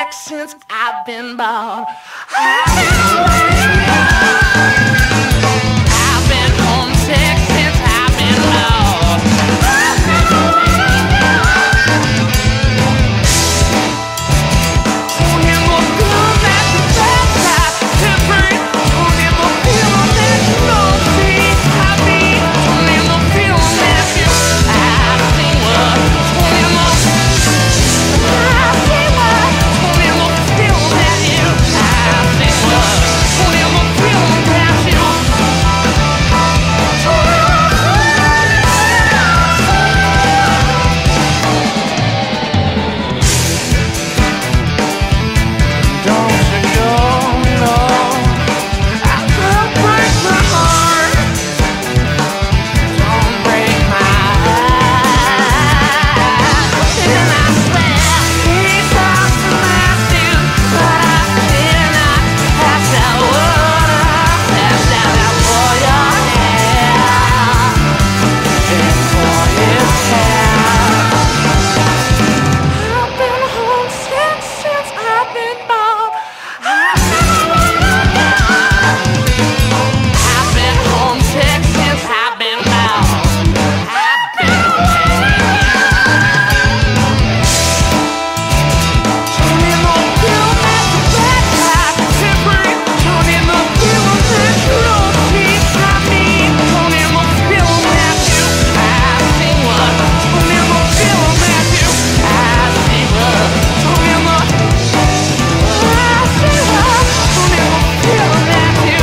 homesick since I've been born. I've been homesick since I've been born. Don't ever feel that the bad side different. Don't ever feel that you don't see happy. Don't ever feel that you asking what. Don't ever asking what. Don't ever feel that you asking what. Don't ever feel that you. Don't you go, no. I could break my heart. Don't break my heart. And I swear he's out to last you, but I did not pass that water. Pass that for your hair and for his hair. I've been homesick since I've been born. I've been homesick since I've been born. I've been Don't ever feel that the bad side different. Don't ever feel that you don't see happy. Don't ever feel that you asking what. Don't ever feel that you asking what. Don't ever asking what. Don't ever feel that you.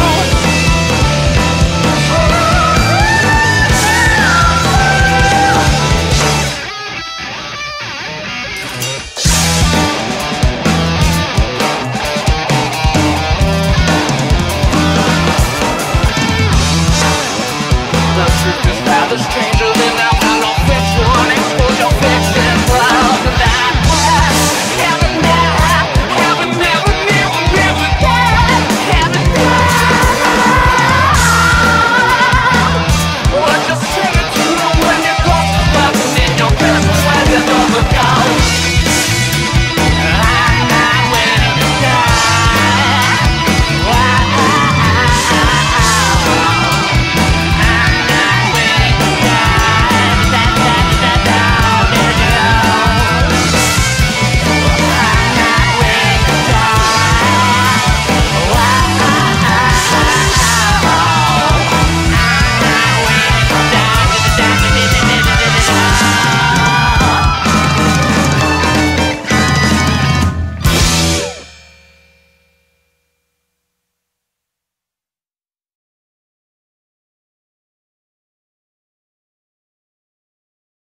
The truth is rather stranger than I